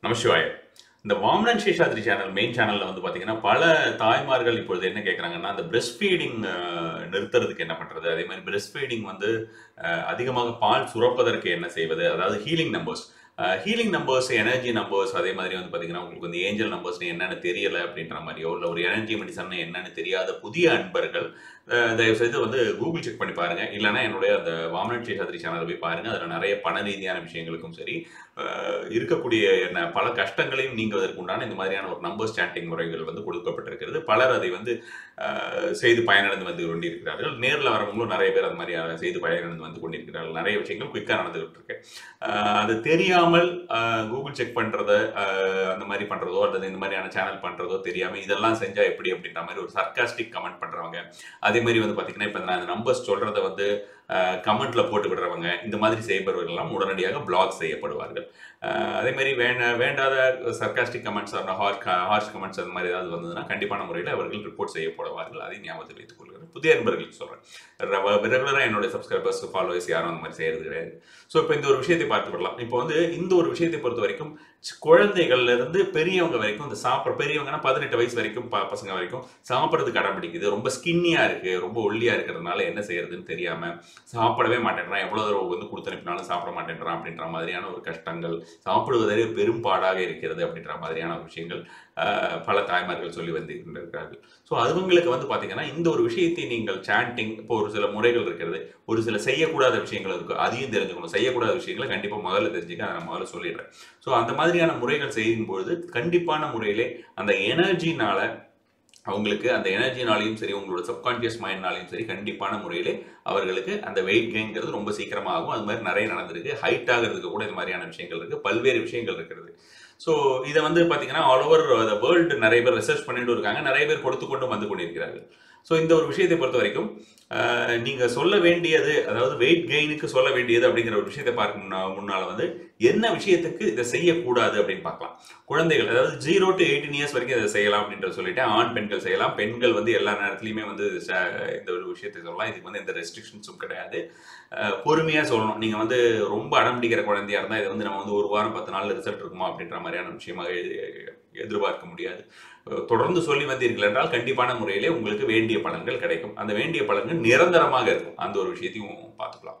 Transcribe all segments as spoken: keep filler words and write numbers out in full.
நமசிவாய. இந்த Vamanan Seshadri channel main சேனல்ல வந்து பார்த்தீங்கன்னா, பல தாய்மார்கள் இப்பொழுது என்ன கேட்குறாங்கன்னா, அந்த பிரெஸ்ட் ஃபீடிங் அ நிறுத்துறதுக்கு என்ன பண்றது? அதேமாரி பிரெஸ்ட் ஃபீடிங் வந்து அ அதிகமாக பால் சுரப்பதற்கு என்ன செய்வது? அதாவது healing numbers. Uh healing numbers, energy numbers அதே மாதிரி வந்து பார்த்தீங்கன்னா, உங்களுக்கு வந்து ஏஞ்சல் நம்பர்ஸ்ன்னு என்னன்னு தெரியல அப்படின்ற மாரியோ, இல்ல ஒரு எனர்ஜி மெடிசன் என்னன்னு தெரியாத புதிய அன்பர்கள் அ தயவுசெய்து வந்து கூகுள் செக் பண்ணி பாருங்க. இல்லன்னா என்னுடைய அந்த வாமனன் சேஷாத்ரி சேனல போய் பாருங்க. அதில நெறைய பண ரீதியான விஷயங்களுக்கும் சரி, அ இருக்கக்கூடிய என்ன பல கஷ்டங்களையும் நீங்குவதற்கு உண்டான இந்த மாதிரியான ஒரு நம்பர்ஸ் சாண்டிங் முறைகள் வந்து கொடுக்கப்பட்டிருக்கிறது. பலர் அதை வந்து அ செய்து பயனடைந்து வந்து கொண்டிருக்கிறார்கள். நேர்ல வரவங்களும் நெறைய பேர் அந்த மாரி செய்து பயனடைந்து வந்து கொண்டிருக்கிறார்கள். நெறைய விஷயங்கள் குயிக்கா நடந்துகிட்டு இருக்கு. அ அது தெரியாமல் அ கூகுள் செக் பண்றத, அ அந்த மாரி பண்றதோ, அல்லது இந்த மாதிரியான சேனல் பண்றதோ தெரியாம, இதெல்லாம் செஞ்சா எப்படி அப்படின்ற மாரி ஒரு சர்காஸ்டிக் கமெண்ட் பண்றவங்க. அதே மாரி வந்து பார்த்தீங்கன்னா, இப்ப நான் நம்பர்ஸ் சொல்றத வந்து அ கமெண்ட்ல போட்டு விடுறவங்க, இந்த மாதிரி செய்பவர்கள் எல்லாம் உடனடியாக பிளாக் செய்யப்படுவார்கள். அ அதே மாரி வேண வேண்டாத சர்காஸ்டிக் கமெண்ட்ஸ், ஹார் ஹார்ஷ் கமெண்ட்ஸ் அந்த மாரி ஏதாவது வந்ததுன்னா, கண்டிப்பான முறையில அவர்கள் ரிப்போர்ட் செய்யப்படுவார்கள். அதை ஞாபகத்தில் வைத்துக் கொள்கிறேன். புதிய நண்பர்களுக்கு சொல்றேன். ரெகுலரா என்னுடைய சப்ஸ்கிரைபர்ஸ், ஃபாலோவர்ஸ் யாரும் அந்த மாரி செய்றது கிடையாது. ஸோ, இப்ப இந்த ஒரு விஷயத்தை பார்த்து விடலாம். இப்போ வந்து இந்த ஒரு விஷயத்தை பொறுத்தவரைக்கும் குழந்தைகள்ல இருந்து பெரியவங்க வரைக்கும் இந்த சாப்பிட பெரியவங்கன்னா பதினெட்டு வயசு வரைக்கும் ப பசங்க வரைக்கும் சாப்பிடுறதுக்கு அடம் பிடிக்குது. ரொம்ப ஸ்கின்னியா இருக்கு, ரொம்ப ஒல்லியா இருக்கிறதுனால என்ன செய்யறதுன்னு தெரியாம சாப்பிடவே மாட்டேன்றான். எவ்வளோ தடவை வந்து குடுத்து அனுப்பினாலும் சாப்பிட மாட்டேன்றான் அப்படின்ற மாதிரியான ஒரு கஷ்டங்கள், சாப்பிடுவதே பெரும்பாடாக இருக்கிறது அப்படின்ற மாதிரியான ஒரு விஷயங்கள் அ பல தாய்மார்கள் சொல்லி வந்து கொண்டிருக்கிறார்கள். ஸோ, அதுவங்களுக்கு வந்து பார்த்தீங்கன்னா, இந்த ஒரு விஷயத்தை நீங்கள் சாண்டிங் இப்போ ஒரு சில முறைகள் இருக்கிறது. ஒரு சில செய்யக்கூடாத விஷயங்கள் இருக்கு. அதையும் தெரிஞ்சுக்கணும். செய்யக்கூடாத விஷயங்கள கண்டிப்பா முதல்ல தெரிஞ்சுக்க அத நான் முதல்ல சொல்லிடுறேன். ஸோ, அந்த மாதிரியான முறைகள் செய்யும்பொழுது கண்டிப்பான முறையிலே அந்த எனர்ஜினால அவங்களுக்கு அந்த எனர்ஜினாலயும் சரி, உங்களோட சப்கான்ஷியஸ் மைண்ட்னாலயும் சரி, கண்டிப்பான முறையிலே அவர்களுக்கு அந்த வெயிட் கெயின்ங்கிறது ரொம்ப சீக்கிரமா ஆகும். அது மாரி நெறைய நடந்திருக்கு. ஹைட் ஆகுறதுக்கு கூட இந்த மாரியான விஷயங்கள் இருக்கு. பல்வேறு விஷயங்கள் இருக்கிறது. ஸோ, இத வந்து பார்த்தீங்கன்னா, ஆல் ஓவர் த வேர்ல்டு நெறைய பேர் ரிசர்ச் பண்ணிட்டு இருக்காங்க. நெறைய பேர் கொடுத்து கொண்டும் வந்து கொண்டிருக்கிறார்கள். ஸோ, இந்த ஒரு விஷயத்தை பொறுத்தவரைக்கும், அ நீங்க சொல்ல வேண்டியது, அதாவது வெயிட் கெயினுக்கு சொல்ல வேண்டியது அப்படிங்கிற ஒரு விஷயத்த பார்க்க முன்னா முன்னால வந்து, என்ன விஷயத்துக்கு இத செய்யக்கூடாது அப்படின்னு பார்க்கலாம். குழந்தைகள் அதாவது ஜீரோ டூ எய்ட்டீன் இயர்ஸ் வரைக்கும் இத செய்யலாம் அப்படின்றத சொல்லிட்டேன். ஆண், பெண்கள் செய்யலாம். பெண்கள் வந்து எல்லா நேரத்திலயுமே வந்து ச இந்த ஒரு விஷயத்தை சொல்லலாம். இதுக்கு வந்து எந்த ரெஸ்ட்ரிக்ஷன்ஸும் கிடையாது. அ பொறுமையா சொல்லணும். நீங்க வந்து ரொம்ப அடம் பிடிக்கிற குழந்தையா இருந்தா, இத வந்து நம்ம வந்து ஒரு வாரம் பத்து நாள்ல ரிசல்ட் இருக்குமா அப்படின்ற மாரியான விஷயமாக எ எதிர்பார்க்க முடியாது. தொடர்ந்து சொல்லி வந்தீர்கள் என்றால், கண்டிப்பான முறையிலே உங்களுக்கு வேண்டிய பலன்கள் கிடைக்கும். அந்த வேண்டிய பலன்கள் நிரந்தரமாக இருக்கும். அந்த ஒரு விஷயத்தையும் பார்த்துக்கலாம்.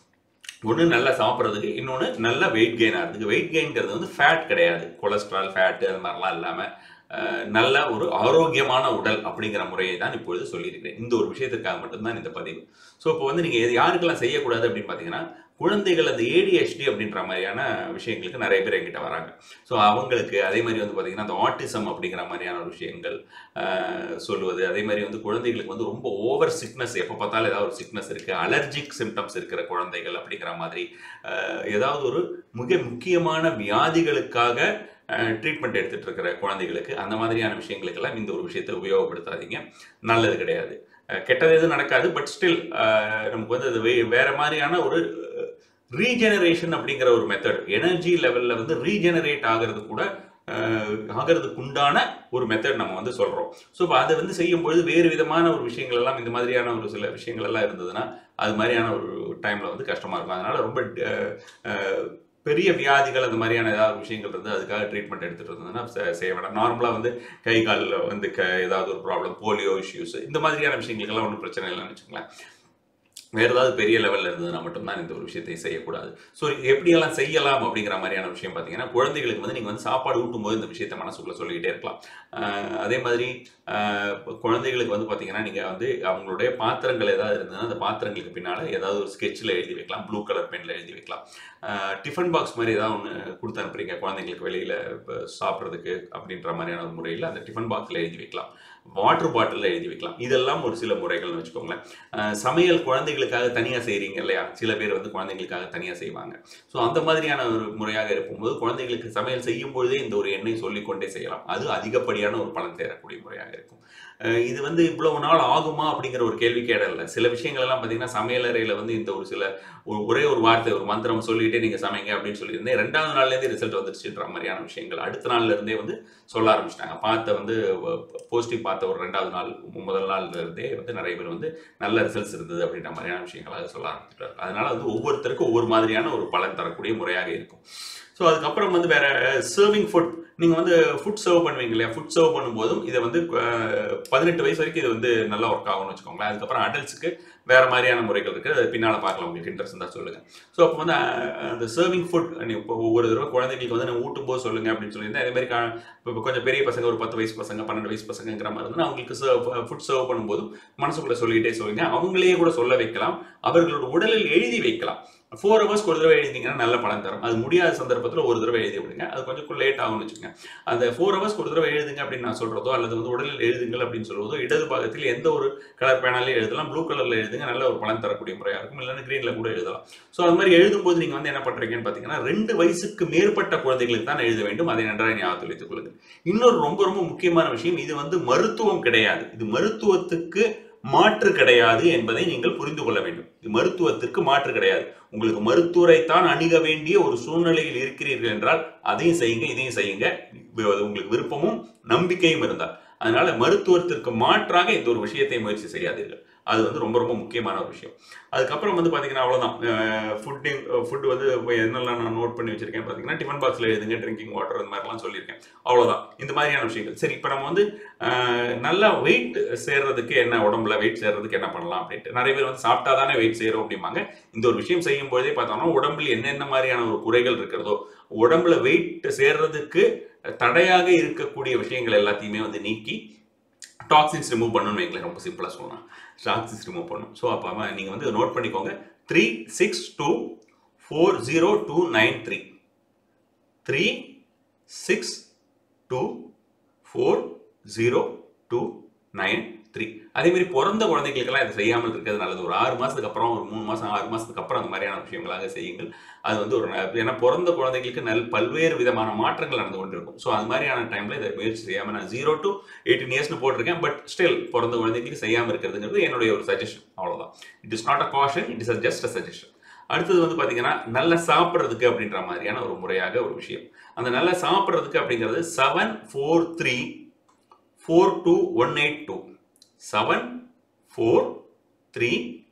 ஒண்ணு நல்லா சாப்பிடுறதுக்கு, இன்னொன்னு நல்லா வெயிட் கெயின் ஆகுறதுக்கு. வெயிட் கெயின்ங்கிறது வந்து ஃபேட் கிடையாது. கொலஸ்ட்ரால், ஃபேட் அது மாரிலாம் இல்லாம, அ நல்ல ஒரு ஆரோக்கியமான உடல் அப்படிங்கிற முறையை தான் இப்பொழுது சொல்லியிருக்கிறேன். இந்த ஒரு விஷயத்திற்காக மட்டும் தான் இந்த பதிவு. ஸோ, இப்போ வந்து நீங்க யாருக்கெல்லாம் செய்யக்கூடாது அப்படின்னு பார்த்தீங்கன்னா, குழந்தைகள் அந்த ஏடிஹெச்டி அப்படின்ற மாரியான விஷயங்களுக்கு நெறைய பேர் என்கிட்ட வராங்க. ஸோ, அவங்களுக்கு அதே மாரி வந்து பார்த்தீங்கன்னா, அந்த ஆட்டிசம் அப்படிங்கிற மாரியான ஒரு விஷயங்கள் அ சொல்லுவது. அதே மாரி வந்து குழந்தைகளுக்கு வந்து ரொம்ப ஓவர் சிக்னஸ் எப்ப பார்த்தாலும் ஏதாவது ஒரு சிக்னஸ் இருக்கு. அலர்ஜிக் சிம்ப்டம்ஸ் இருக்கிற குழந்தைகள் அப்படிங்கிற மாதிரி, அ ஏதாவது ஒரு மிக முக்கியமான வியாதிகளுக்காக அ ட்ரீட்மெண்ட் எடுத்துட்டு இருக்கிற குழந்தைகளுக்கு, அந்த மாதிரியான விஷயங்களுக்கெல்லாம் இந்த ஒரு விஷயத்த உபயோகப்படுத்தாதீங்க. நல்லது கிடையாது. அ கெட்டது எதுவும் நடக்காது. பட் ஸ்டில் அ நமக்கு வந்து அது வே வேற மாரியான ஒரு ரீஜெனரேஷன் அப்படிங்கிற ஒரு மெத்தட். எனர்ஜி லெவல்ல வந்து ரீஜெனரேட் ஆகுறது கூட அ ஆகுறதுக்கு உண்டான ஒரு மெத்தட் நம்ம வந்து சொல்றோம். ஸோ, இப்ப அத வந்து செய்யும்பொழுது வேறு விதமான ஒரு விஷயங்கள் எல்லாம் இந்த மாதிரியான ஒரு சில விஷயங்கள் எல்லாம் இருந்ததுன்னா, அது மாரியான ஒரு டைம்ல வந்து கஷ்டமா இருக்கும். அதனால ரொம்ப ட அ பெரிய வியாதிகள் அந்த மாரியான ஏதாவது விஷயங்கள் இருந்து அதுக்காக ட்ரீட்மெண்ட் எடுத்துட்டு இருந்ததுன்னா செ செய்ய வேண்டாம். நார்மலா வந்து கை, கால்ல வந்து க ஏதாவது ஒரு ப்ராப்ளம், போலியோ இஷ்யூஸ் இந்த மாதிரியான விஷயங்களுக்கெல்லாம் ஒண்ணும் பிரச்சனை இல்லன்னு வச்சுக்கங்களேன். வேற ஏதாவது பெரிய லெவல்ல இருந்ததுன்னா மட்டும் தான் இந்த ஒரு விஷயத்தை செய்யக்கூடாது. ஸோ, எப்படியெல்லாம் செய்யலாம் அப்படிங்கிற மாரியான விஷயம் பார்த்தீங்கன்னா, குழந்தைகளுக்கு வந்து நீங்க வந்து சாப்பாடு ஊட்டும்போது இந்த விஷயத்த மனசுக்குள்ள சொல்லிக்கிட்டே இருக்கலாம். அ அதே மாதிரி அ குழந்தைகளுக்கு வந்து பார்த்தீங்கன்னா, நீங்க வந்து அவங்களுடைய பாத்திரங்கள் ஏதாவது இருந்ததுன்னா, அந்த பாத்திரங்களுக்கு பின்னால ஏதாவது ஒரு ஸ்கெட்ச்ல எழுதி வைக்கலாம். ப்ளூ கலர் பென்ல எழுதி வைக்கலாம். அ டிஃபன் பாக்ஸ் மாரி ஏதாவது ஒண்ணு குடுத்து அனுப்புறீங்க குழந்தைங்களுக்கு வெளியில ப சாப்பிடுறதுக்கு அப்படின்ற மாரியான ஒரு முறையில அந்த டிஃபன் பாக்ஸ்ல எழுதி வைக்கலாம். வாட்டர் பாட்டில்ல எழுதி வைக்கலாம். இதெல்லாம் ஒரு சில முறைகள்னு வச்சுக்கோங்களேன். அ சமையல் குழந்தைகளுக்காக தனியா செய்றீங்க இல்லையா? சில பேர் வந்து குழந்தைகளுக்காக தனியா செய்வாங்க. ஸோ, அந்த மாதிரியான ஒரு முறையாக இருக்கும்போது, குழந்தைகளுக்கு சமையல் செய்யும் பொழுதே இந்த ஒரு எண்ணை சொல்லிக்கொண்டே செய்யலாம். அது அதிகப்படியான ஒரு பலன் தரக்கூடிய முறையாக இருக்கும். அ இது வந்து இவ்வளவு நாள் ஆகுமா? அப்படிங்கிற ஒரு கேள்வி கேடல்ல. சில விஷயங்கள் எல்லாம் பார்த்தீங்கன்னா, சமையல் அறையில வந்து இந்த ஒரு சில ஒ ஒரே ஒரு வார்த்தை, ஒரு மந்திரம் சொல்லிட்டே நீங்க சமைங்க அப்படின்னு சொல்லியிருந்தேன். இரண்டாவது நாள்லேருந்தே ரிசல்ட் வந்துருச்சுன்ற மாரியான விஷயங்கள். அடுத்த நாள்ல இருந்தே வந்து சொல்ல ஆரம்பிச்சுட்டாங்க. பார்த்த வந்து வ போஸ்டிங் பார்த்த ஒரு இரண்டாவது நாள், முதல் நாள்ல இருந்தே வந்து நெறைய பேர் வந்து நல்ல ரிசல்ட்ஸ் இருந்தது அப்படின்ற மாதிரியான விஷயங்கள சொல்ல ஆரம்பிச்சுட்டாரு. அதனால வந்து ஒவ்வொருத்தருக்கும் ஒவ்வொரு மாதிரியான ஒரு பலன் தரக்கூடிய முறையாக இருக்கும். ஸோ, ஸோ அதுக்கப்புறம் வந்து வேற சர்விங் ஃபுட், நீங்கள் வந்து ஃபுட் சர்வ் பண்ணுவீங்க இல்லையா, ஃபுட் சர்வ் பண்ணும்போதும் இதை வந்து பதினெட்டு வயசு வரைக்கும் இது வந்து நல்லா ஒர்க் ஆகும்னு வச்சுக்கோங்களேன். அதுக்கப்புறம் அடல்ட்ஸுக்கு வேறு மாதிரியான முறைகள் இருக்குது, அது பின்னால் பார்க்கலாம், உங்களுக்கு இன்ட்ரெஸ்ட் இருந்தால் சொல்லுங்கள். ஸோ அப்போ வந்து அந்த சர்விங் ஃபுட் இப்போ ஒவ்வொரு தடவை குழந்தைங்களுக்கு வந்து நான் ஊட்டும் போது சொல்லுங்கள் அப்படின்னு சொல்லியிருந்தேன். அதே மாதிரி இப்போ கொஞ்சம் பெரிய பசங்க, ஒரு பத்து வயசு பசங்க, பன்னெண்டு வயசு பசங்கிற மாதிரி இருந்தால் அவங்களுக்கு சர்வ் ஃபுட் சர்வ் பண்ணும்போதும் மனசுக்குள்ளே சொல்லிகிட்டே சொல்லுங்க. அவங்களே கூட சொல்ல வைக்கலாம், அவர்களோட உடலில் எழுதி வைக்கலாம். ஃபோர் ஹவர்ஸ்க்கு ஒரு தடவை எழுதிங்கன்னா நல்ல பலன் தரும். அது முடியாத சந்தர்ப்பத்தில் ஒரு தடவை எழுதி விடுங்க, அது கொஞ்சம் லேட் ஆகும்னு வச்சுக்கோங்க. அந்த ஃபோர் ஹவர்ஸ்க்கு ஒரு தடவை எழுதுங்க அப்படின்னு நான் சொல்கிறதோ, அல்லது வந்து உடலில் எழுதுங்கள் அப்படின்னு சொல்வதோ, இடது பாகத்தில் எந்த ஒரு கலர் பேனாலே எழுதலாம், ப்ளூ கலரில் எழுதுங்க, நல்ல ஒரு பலன் தரக்கூடிய முறையாக இருக்கும். இல்லைன்னா கிரீனில் கூட எழுதலாம். ஸோ அது மாதிரி எழுதும்போது நீங்கள் வந்து என்ன பண்ணுறீங்கன்னு பார்த்தீங்கன்னா, ரெண்டு வயசுக்கு மேற்பட்ட குழந்தைகளுக்கு தான் எழுத வேண்டும். அதை நன்றாக ஞாபகத்தில் வைத்துக் கொள்ளுங்கள். இன்னொரு ரொம்ப ரொம்ப முக்கியமான விஷயம், இது வந்து மருத்துவம் கிடையாது, இது மருத்துவத்துக்கு மாற்று கிடையாது என்பதை நீங்கள் புரிந்து கொள்ள வேண்டும். இது மருத்துவத்திற்கு மாற்று கிடையாது. உங்களுக்கு மருத்துவரைத்தான் அணுக வேண்டிய ஒரு சூழ்நிலையில் இருக்கிறீர்கள் என்றால் அதையும் செய்யுங்க, இதையும் செய்யுங்க, உங்களுக்கு விருப்பமும் நம்பிக்கையும் இருந்தால். அதனால மருத்துவத்திற்கு மாற்றாக இந்த ஒரு விஷயத்தை முயற்சி செய்யாதீர்கள். அது வந்து ரொம்ப ரொம்ப முக்கியமான ஒரு விஷயம். அதுக்கப்புறம் வந்து பார்த்தீங்கன்னா அவ்வளோதான். ஃபுட்டிங் ஃபுட் வந்து என்னெல்லாம் நான் நோட் பண்ணி வச்சிருக்கேன் பார்த்தீங்கன்னா, டிஃபன் பாக்ஸில் எழுதுங்க, ட்ரிங்கிங் வாட்டர் இந்த மாதிரிலாம் சொல்லியிருக்கேன். அவ்வளோதான், இந்த மாதிரியான விஷயங்கள். சரி, இப்போ நம்ம வந்து நல்லா வெயிட் சேர்றதுக்கு என்ன, உடம்புல வெயிட் சேர்றதுக்கு என்ன பண்ணலாம் அப்படின்ட்டு நிறைய பேர் வந்து சாப்பிட்டா தானே வெயிட் செய்கிறோம் அப்படிம்பாங்க. இந்த ஒரு விஷயம் செய்யும் பொழுதே பார்த்தோம்னா உடம்பில் என்னென்ன மாதிரியான ஒரு குறைகள் இருக்கிறதோ, உடம்புல வெயிட் சேர்றதுக்கு தடையாக இருக்கக்கூடிய விஷயங்கள் எல்லாத்தையுமே வந்து நீக்கி டாக்ஸின்ஸ் ரிமூவ் பண்ணணும்னு வைங்களேன். ரொம்ப சிம்பிளாக சொல்லலாம், டாக்ஸின்ஸ் ரிமூவ் பண்ணணும். ஸோ அப்போ நீங்கள் வந்து நோட் பண்ணிக்கோங்க, three six two four zero two nine three three six two four zero two nine three. அதே மாதிரி பிறந்த குழந்தைகளுக்கெல்லாம் இதை செய்யாமல் இருக்கிறது நல்லது. ஒரு ஆறு மாதத்துக்கு அப்புறம், ஒரு மூணு மாதம் ஆறு மாதத்துக்கு அப்புறம் அந்த மாதிரியான விஷயங்களாக செய்யுங்கள். அது வந்து ஒரு, ஏன்னா பிறந்த குழந்தைகளுக்கு நல் பல்வேறு விதமான மாற்றங்கள் நடந்து கொண்டிருக்கும். ஸோ அது மாதிரியான டைமில் இதை முயற்சி செய்யாமல், நான் ஜீரோ டு எயிட்டீன் இயர்ஸ்னு போட்டிருக்கேன், பட் ஸ்டில் பிறந்த குழந்தைகளுக்கு செய்யாமல் இருக்கிறதுங்கிறது என்னுடைய ஒரு சஜஷன், அவ்வளோதான். It is not a caution, it is just a suggestion. அடுத்தது வந்து பார்த்தீங்கன்னா, நல்லா சாப்பிட்றதுக்கு அப்படின்ற மாதிரியான ஒரு முறையாக ஒரு விஷயம். அந்த நல்லா சாப்பிட்றதுக்கு அப்படிங்கிறது seven four three four two one eight two seven four three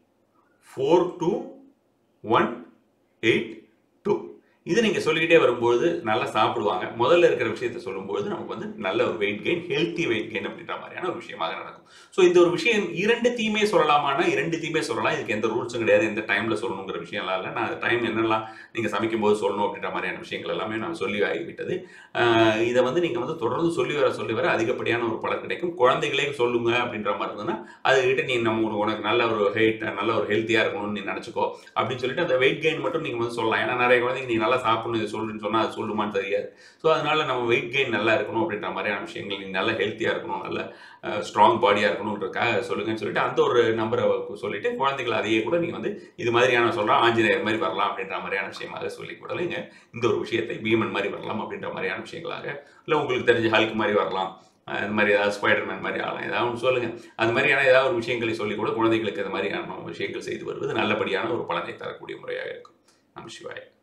four two one eight two. இது நீங்கள் சொல்லிக்கிட்டே வரும்போது நல்லா சாப்பிடுவாங்க. முதல்ல இருக்கிற விஷயத்தை சொல்லும்போது நமக்கு வந்து நல்ல ஒரு weight gain, healthy weight gain அப்படின்ற மாதிரியான ஒரு விஷயமாக நடக்கும். ஸோ இந்த ஒரு விஷயம் இரண்டு தீமே சொல்லலாமான்னா இரண்டு தீமே சொல்லலாம். இதுக்கு எந்த ரூல்ஸும் கிடையாது, எந்த டைமில் சொல்லணுங்கிற விஷயம்லாம் இல்லை. நான் டைம் என்னெல்லாம் நீங்கள் சமைக்கும் போது சொல்லணும் அப்படின்ற மாதிரியான விஷயங்கள் எல்லாமே நான் சொல்லி ஆகிவிட்டது. இதை வந்து நீங்கள் வந்து தொடர்ந்து சொல்லி வர சொல்லி வர அதிகப்படியான ஒரு பலன் கிடைக்கும். குழந்தைகளே சொல்லுங்க அப்படின்ற மாதிரி இருந்ததுன்னா அதுக்கிட்ட நீ நம்ம உனக்கு நல்ல ஒரு ஹெல்த், நல்ல ஒரு ஹெல்த்தியாக இருக்கணும்னு நீ நினச்சிக்கோ அப்படின்னு சொல்லிட்டு அந்த வெயிட் கெயின் மட்டும் நீங்கள் வந்து சொல்லலாம். ஏன்னா நிறைய குழந்தைங்க நீ நல்லா சாப்பிடணும் இது சொல்லுன்னு சொன்னால் அது சொல்லுமான்னு தெரியாது. ஸோ அதனால நம்ம வெயிட் கெயின் நல்லா இருக்கணும் அப்படின்ற மாதிரியான விஷயங்கள், நீ நல்லா ஹெல்த்தியாக இருக்கணும், நல்ல ஸ்ட்ராங் பாடியாக இருக்கணுன்றக்காக சொல்லுங்கன்னு சொல்லிட்டு அந்த ஒரு நம்பரை சொல்லிட்டு குழந்தைகள் அதையே கூட நீங்கள் வந்து இது மாதிரியான சொல்கிறோம், ஆஞ்சநேயர் மாதிரி வரலாம் அப்படின்ற மாதிரியான விஷயமாக சொல்லி கூடலைங்க இந்த ஒரு விஷயத்தை பீமன் மாதிரி வரலாம் அப்படின்ற மாதிரியான விஷயங்களாக, இல்லை உங்களுக்கு தெரிஞ்ச ஹல்க் மாதிரி வரலாம், அது மாதிரி ஏதாவது ஸ்பைடர்மேன் மாதிரி ஆகலாம், ஏதாவது ஒன்று சொல்லுங்கள். அது மாதிரியான ஏதாவது ஒரு விஷயங்களை சொல்லி கூட குழந்தைகளுக்கு இந்த மாதிரியான விஷயங்கள் செய்து வருவது நல்லபடியான ஒரு பலனை தரக்கூடிய முறையாக இருக்கும். நம்ம சிவாய்.